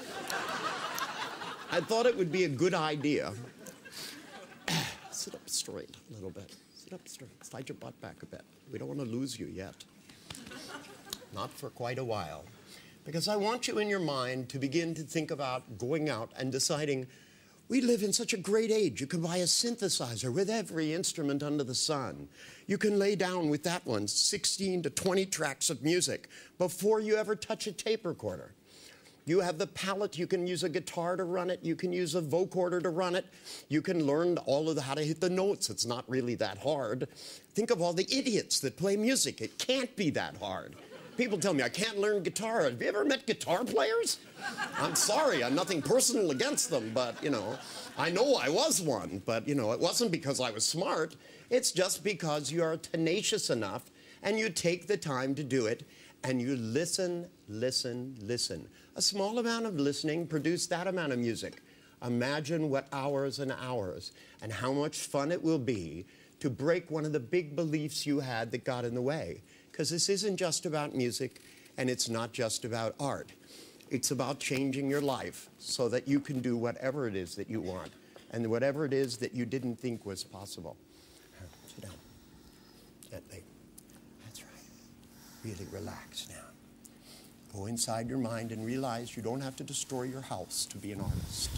I thought it would be a good idea. Sit up straight a little bit. Sit up straight. Slide your butt back a bit. We don't want to lose you yet. Not for quite a while. Because I want you in your mind to begin to think about going out and deciding, we live in such a great age. You can buy a synthesizer with every instrument under the sun. You can lay down with that one 16 to 20 tracks of music before you ever touch a tape recorder. You have the palette. You can use a guitar to run it. You can use a vocoder to run it. You can learn all of how to hit the notes. It's not really that hard. Think of all the idiots that play music. It can't be that hard. People tell me, I can't learn guitar. Have you ever met guitar players? I'm sorry, I'm nothing personal against them, but, you know, I know I was one, but, you know, it wasn't because I was smart. It's just because you are tenacious enough and you take the time to do it and you listen, listen, listen. A small amount of listening produced that amount of music. Imagine what hours and hours and how much fun it will be to break one of the big beliefs you had that got in the way. Because this isn't just about music, and it's not just about art. It's about changing your life so that you can do whatever it is that you want, and whatever it is that you didn't think was possible. Sit down. Gently. That's right. Really relax now. Go inside your mind and realize you don't have to destroy your house to be an artist.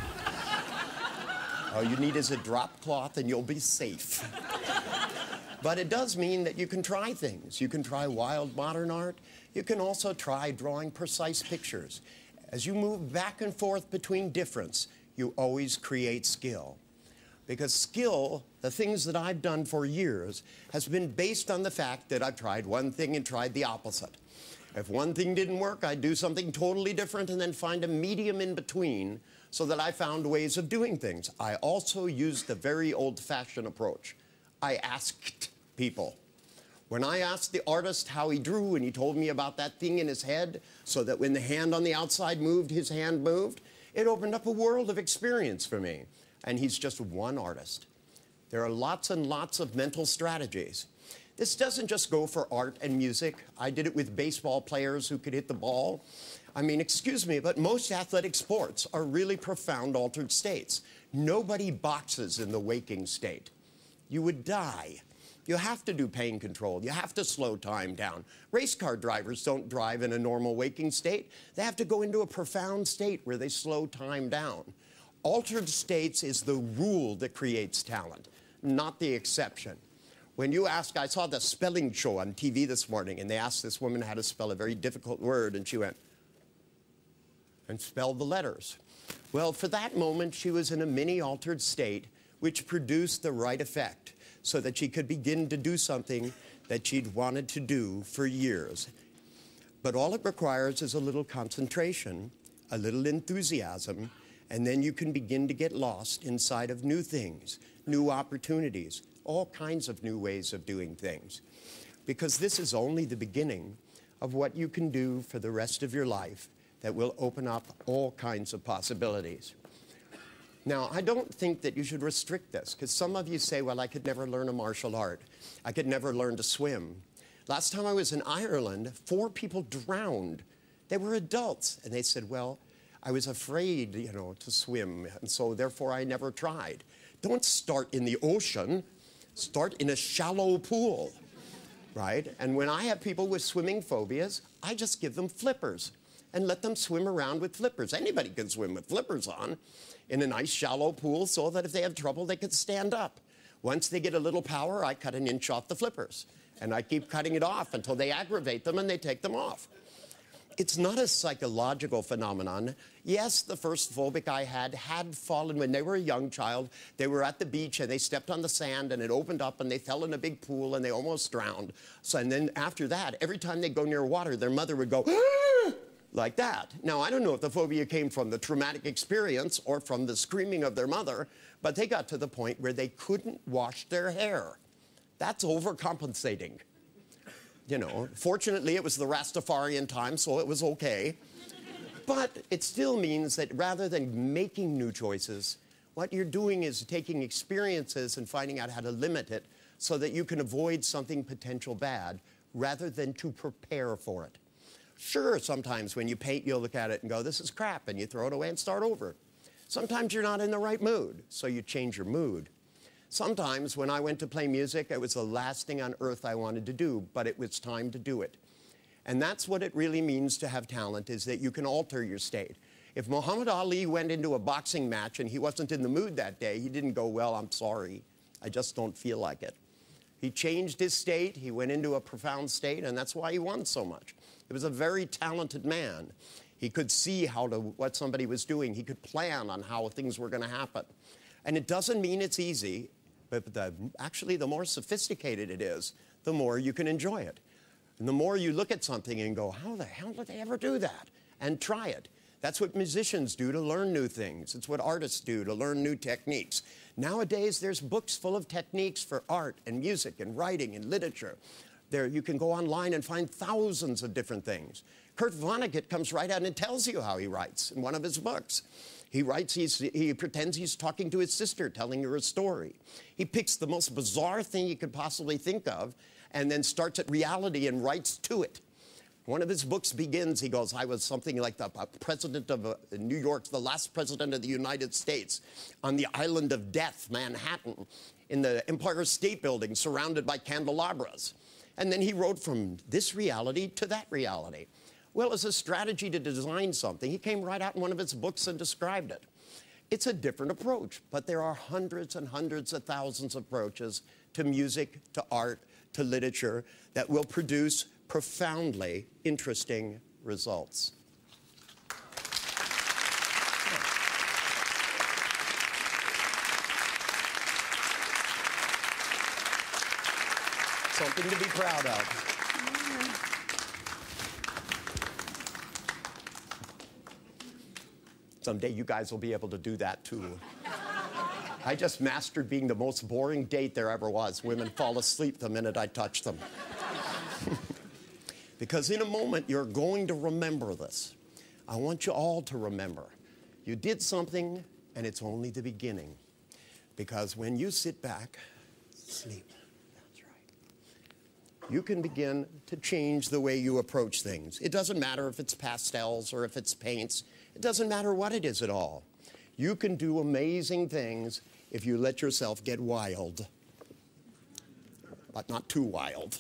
All you need is a drop cloth and you'll be safe. But it does mean that you can try things. You can try wild modern art. You can also try drawing precise pictures. As you move back and forth between difference, you always create skill. Because skill, the things that I've done for years, has been based on the fact that I've tried one thing and tried the opposite. If one thing didn't work, I'd do something totally different and then find a medium in between so that I found ways of doing things. I also used the very old-fashioned approach. I asked people. When I asked the artist how he drew and he told me about that thing in his head so that when the hand on the outside moved, his hand moved, it opened up a world of experience for me. And he's just one artist. There are lots and lots of mental strategies. This doesn't just go for art and music. I did it with baseball players who could hit the ball. I mean, excuse me, but most athletic sports are really profound altered states. Nobody boxes in the waking state. You would die. You have to do pain control. You have to slow time down. Race car drivers don't drive in a normal waking state. They have to go into a profound state where they slow time down. Altered states is the rule that creates talent, not the exception. When you ask, I saw the spelling show on TV this morning, and they asked this woman how to spell a very difficult word, and she went and spelled the letters. Well, for that moment, she was in a mini-altered state, which produced the right effect, so that she could begin to do something that she'd wanted to do for years. But all it requires is a little concentration, a little enthusiasm, And then you can begin to get lost inside of new things, new opportunities, all kinds of new ways of doing things. Because this is only the beginning of what you can do for the rest of your life that will open up all kinds of possibilities. Now, I don't think that you should restrict this, because some of you say, well, I could never learn a martial art. I could never learn to swim. Last time I was in Ireland, 4 people drowned. They were adults, and they said, well, I was afraid, you know, to swim, and so therefore I never tried. Don't start in the ocean. Start in a shallow pool, right? And when I have people with swimming phobias, I just give them flippers and let them swim around with flippers. Anybody can swim with flippers on in a nice shallow pool so that if they have trouble, they can stand up. Once they get a little power, I cut an inch off the flippers, and I keep cutting it off until they aggravate them and they take them off. It's not a psychological phenomenon. Yes, the first phobic I had fallen when they were a young child. They were at the beach and they stepped on the sand and it opened up and they fell in a big pool and they almost drowned. So, and then after that, every time they go near water, their mother would go, ah! Like that. Now, I don't know if the phobia came from the traumatic experience or from the screaming of their mother, but they got to the point where they couldn't wash their hair. That's overcompensating. You know, fortunately, it was the Rastafarian time, so it was okay. But it still means that rather than making new choices, what you're doing is taking experiences and finding out how to limit it so that you can avoid something potential bad rather than to prepare for it. Sure, sometimes when you paint, you'll look at it and go, this is crap, and you throw it away and start over. Sometimes you're not in the right mood, so you change your mood. Sometimes when I went to play music, it was the last thing on earth I wanted to do, but it was time to do it. And that's what it really means to have talent, is that you can alter your state. If Muhammad Ali went into a boxing match and he wasn't in the mood that day, he didn't go, well, I'm sorry, I just don't feel like it. He changed his state, he went into a profound state, and that's why he won so much. He was a very talented man. He could see what somebody was doing. He could plan on how things were going to happen. And it doesn't mean it's easy. But actually, the more sophisticated it is, the more you can enjoy it. And the more you look at something and go, how the hell did they ever do that? And try it. That's what musicians do to learn new things. It's what artists do to learn new techniques. Nowadays, there's books full of techniques for art and music and writing and literature. You can go online and find thousands of different things. Kurt Vonnegut comes right out and tells you how he writes in one of his books. He writes, he pretends he's talking to his sister, telling her a story. He picks the most bizarre thing you could possibly think of and then starts at reality and writes to it. One of his books begins, he goes, I was something like the president of New York, the last president of the United States, on the island of death, Manhattan, in the Empire State Building, surrounded by candelabras. And then he wrote from this reality to that reality. Well, as a strategy to design something, he came right out in one of his books and described it. It's a different approach, but there are hundreds and hundreds of thousands of approaches to music, to art, to literature that will produce profoundly interesting results. Something to be proud of. Someday you guys will be able to do that too. I just mastered being the most boring date there ever was. Women fall asleep the minute I touch them. Because in a moment, you're going to remember this. I want you all to remember. You did something, and it's only the beginning. Because when you sit back, sleep. That's right. You can begin to change the way you approach things. It doesn't matter if it's pastels or if it's paints. It doesn't matter what it is at all. You can do amazing things if you let yourself get wild. But not too wild.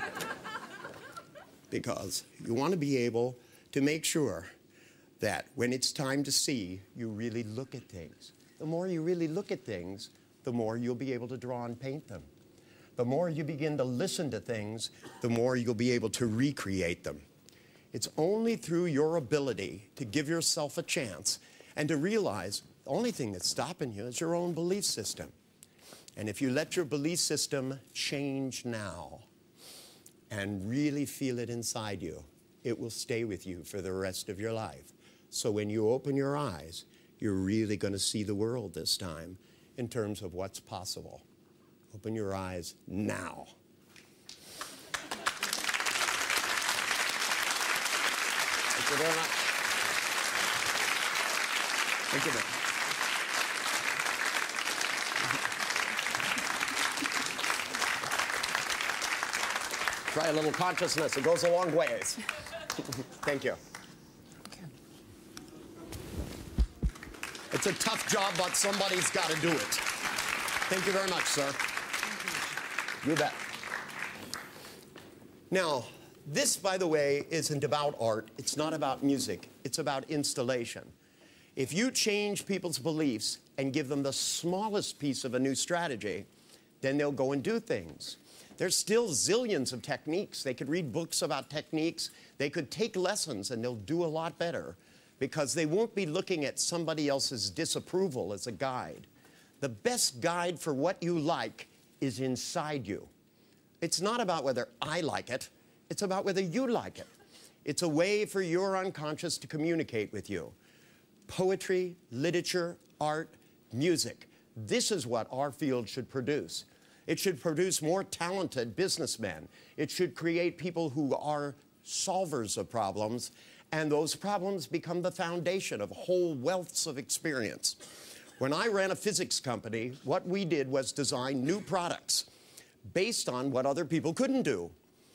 Because you want to be able to make sure that when it's time to see, you really look at things. The more you really look at things, the more you'll be able to draw and paint them. The more you begin to listen to things, the more you'll be able to recreate them. It's only through your ability to give yourself a chance and to realize the only thing that's stopping you is your own belief system. And if you let your belief system change now and really feel it inside you, it will stay with you for the rest of your life. So when you open your eyes, you're really going to see the world this time in terms of what's possible. Open your eyes now. Thank you very much. Thank you very much. Try a little consciousness. It goes a long ways. Thank you. It's a tough job, but somebody's got to do it. Thank you very much, sir. You bet. Now, this, by the way, isn't about art. It's not about music. It's about installation. If you change people's beliefs and give them the smallest piece of a new strategy, then they'll go and do things. There's still zillions of techniques. They could read books about techniques. They could take lessons, and they'll do a lot better because they won't be looking at somebody else's disapproval as a guide. The best guide for what you like is inside you. It's not about whether I like it. It's about whether you like it. It's a way for your unconscious to communicate with you. Poetry, literature, art, music. This is what our field should produce. It should produce more talented businessmen. It should create people who are solvers of problems, and those problems become the foundation of whole wealths of experience. When I ran a physics company, what we did was design new products based on what other people couldn't do.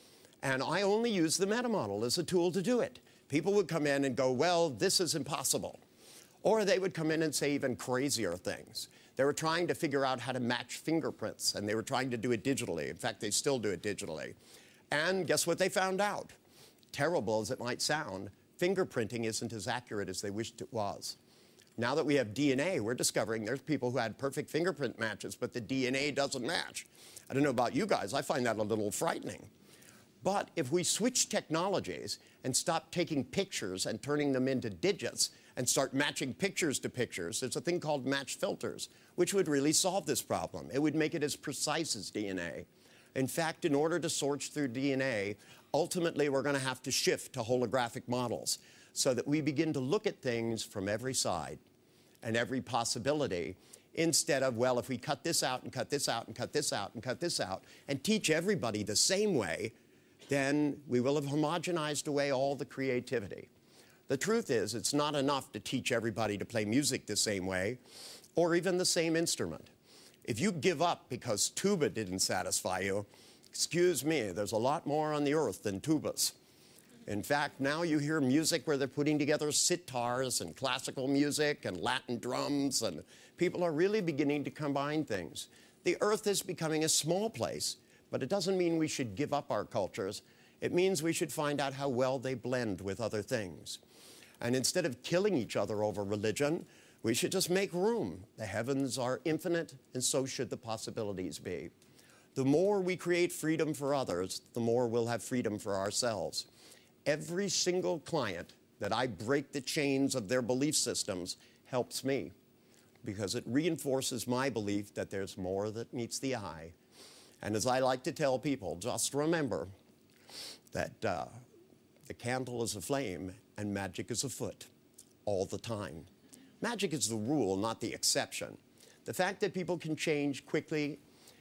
And I only used the meta model as a tool to do it. People would come in and go, well, this is impossible. Or they would come in and say even crazier things. They were trying to figure out how to match fingerprints, and they were trying to do it digitally. In fact, they still do it digitally. And guess what they found out? Terrible as it might sound, fingerprinting isn't as accurate as they wished it was. Now that we have DNA, we're discovering there's people who had perfect fingerprint matches, but the DNA doesn't match. I don't know about you guys, I find that a little frightening. But if we switch technologies and stop taking pictures and turning them into digits and start matching pictures to pictures, there's a thing called match filters, which would really solve this problem. It would make it as precise as DNA. In fact, in order to sort through DNA, ultimately we're going to have to shift to holographic models so that we begin to look at things from every side and every possibility instead of, well, if we cut this out and cut this out and cut this out and cut this out and teach everybody the same way, then we will have homogenized away all the creativity. The truth is, it's not enough to teach everybody to play music the same way or even the same instrument. If you give up because tuba didn't satisfy you, excuse me, there's a lot more on the earth than tubas. In fact, now you hear music where they're putting together sitars and classical music and Latin drums, and people are really beginning to combine things. The earth is becoming a small place, but it doesn't mean we should give up our cultures. It means we should find out how well they blend with other things. And instead of killing each other over religion, we should just make room. The heavens are infinite, and so should the possibilities be. The more we create freedom for others, the more we'll have freedom for ourselves. Every single client that I break the chains of their belief systems helps me because it reinforces my belief that there's more that meets the eye. And as I like to tell people, just remember that the candle is a flame and magic is afoot all the time. Magic is the rule, not the exception. The fact that people can change quickly,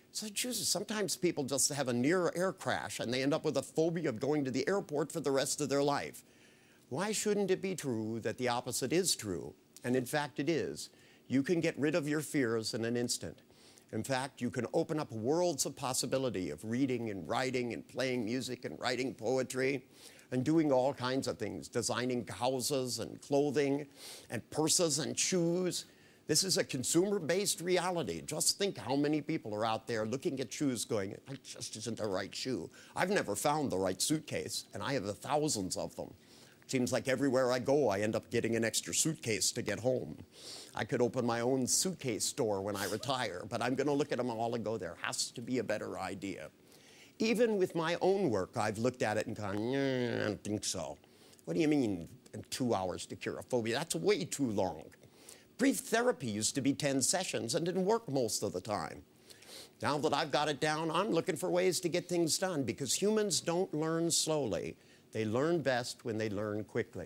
sometimes people just have a near air crash and they end up with a phobia of going to the airport for the rest of their life. Why shouldn't it be true that the opposite is true? And in fact, it is. You can get rid of your fears in an instant. In fact, you can open up worlds of possibility of reading and writing and playing music and writing poetry and doing all kinds of things, designing houses and clothing and purses and shoes. This is a consumer-based reality. Just think how many people are out there looking at shoes going, that just isn't the right shoe. I've never found the right suitcase, and I have thousands of them. Seems like everywhere I go, I end up getting an extra suitcase to get home. I could open my own suitcase store when I retire, but I'm going to look at them all and go, there has to be a better idea. Even with my own work, I've looked at it and gone, I don't think so. What do you mean 2 hours to cure a phobia? That's way too long. Brief therapy used to be 10 sessions and didn't work most of the time. Now that I've got it down, I'm looking for ways to get things done because humans don't learn slowly. They learn best when they learn quickly.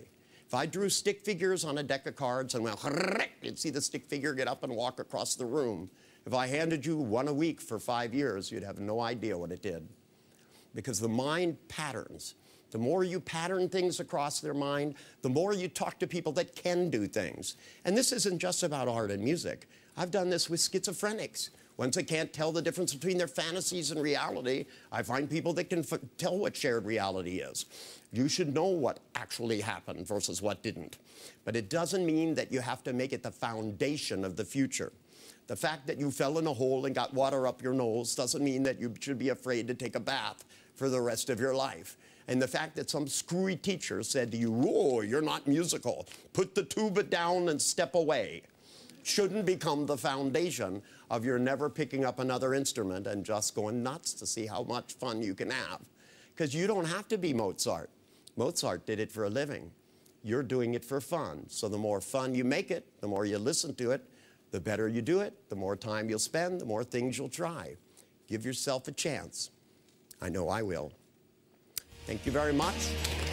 If I drew stick figures on a deck of cards and went, you'd see the stick figure get up and walk across the room. If I handed you one a week for 5 years, you'd have no idea what it did. Because the mind patterns. The more you pattern things across their mind, the more you talk to people that can do things. And this isn't just about art and music. I've done this with schizophrenics. Ones that can't tell the difference between their fantasies and reality, I find people that can tell what shared reality is. You should know what actually happened versus what didn't. But it doesn't mean that you have to make it the foundation of the future. The fact that you fell in a hole and got water up your nose doesn't mean that you should be afraid to take a bath for the rest of your life. And the fact that some screwy teacher said to you, "Oh, you're not musical. Put the tuba down and step away," shouldn't become the foundation of your never picking up another instrument and just going nuts to see how much fun you can have. Because you don't have to be Mozart. Mozart did it for a living. You're doing it for fun. So the more fun you make it, the more you listen to it, the better you do it, the more time you'll spend, the more things you'll try. Give yourself a chance. I know I will. Thank you very much.